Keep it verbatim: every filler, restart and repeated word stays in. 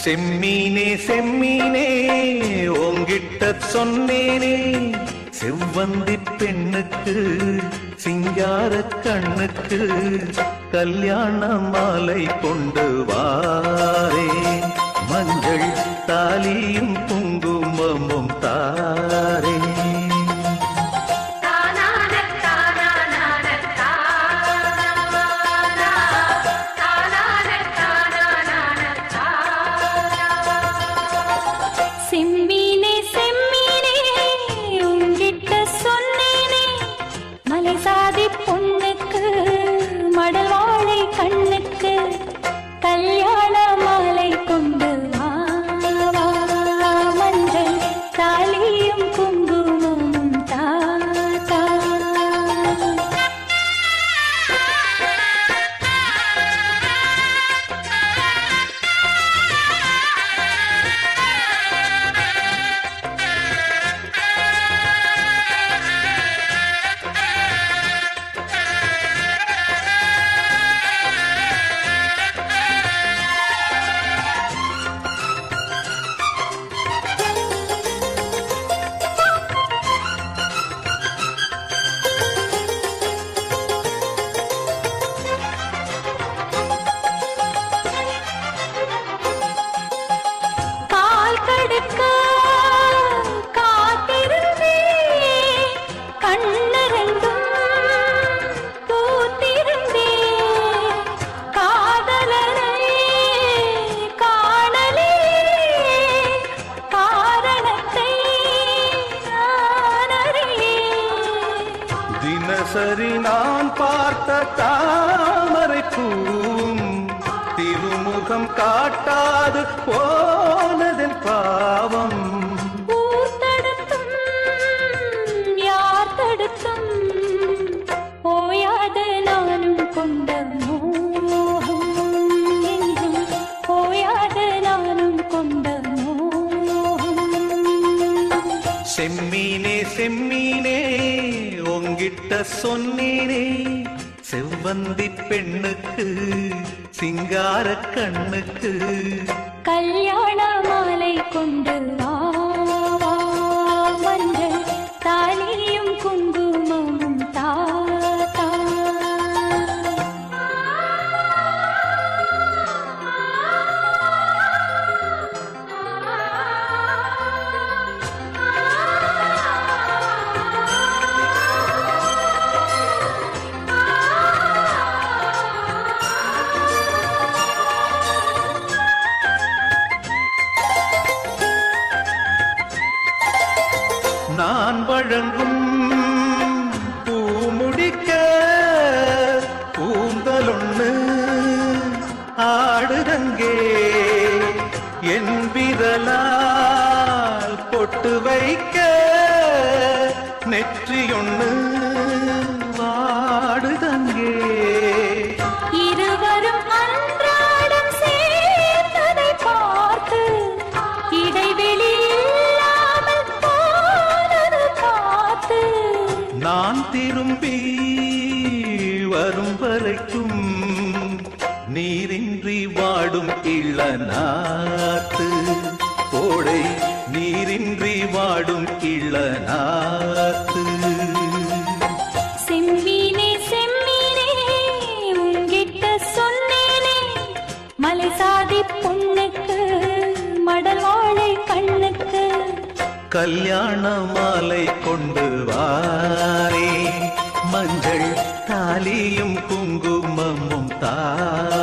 செம்மீனே செம்மீனே உங்கிட்ட சொன்னேனே செவ்வந்தி பெண்ணுக்கு சிங்கார கண்ணுக்கு கல்யாண மாலை கொண்டு வாரே மஞ்சள் தாலியும் குங்குமமும் தாரே பொண்ணுக்கு மடல் வாழை கண்ணுக்கு கல்யாண மாலை கொண்டு வா மஞ்சள் தாலியும் குங்குமமும் தாத்தா தினசரி நான் பார்த்த தாமரை பூவும் திருமுகம் காட்டாது போனதன் பாவம் தடுத்தும் யார் தடுத்தும் போயாத நானும் கொண்ட மோகம் என்றும் போயாத நானும் கொண்ட மோகம் செம்மீனே செம்மீனே உங்கிட்ட சொன்னேனே செவ்வந்தி பெண்ணுக்கு சிங்கார கண்ணுக்கு கல்யாண மாலை கொண்டு வா மஞ்சள் தாலியும் குங்குமமும் தாத்தா நான் வழங்கும் பூமுடிக்க பூந்தலொன்னு ஆடுதங்கே என் விரலால் பொட்டு வைக்க நெற்றியொன்னு வாடுதங்கே இருவரும் அன்றாடம் சேர்ந்ததை பார்த்து இடைவெளி நான் திரும்பி வரும் வரைக்கும் நீரின்றி வாடும் இளநாத்து கோடை நீரின்றி வாடும் இளநாத்து செம்மீனே செம்மீனே உங்கிட்ட சொன்னேனே மலை சாதி பொண்ணுக்கு மடல் வாழை கண்ணுக்கு கல்யாண மாலை கொண்டு வாரே மஞ்சள் தாலியும் குங்குமமும் தா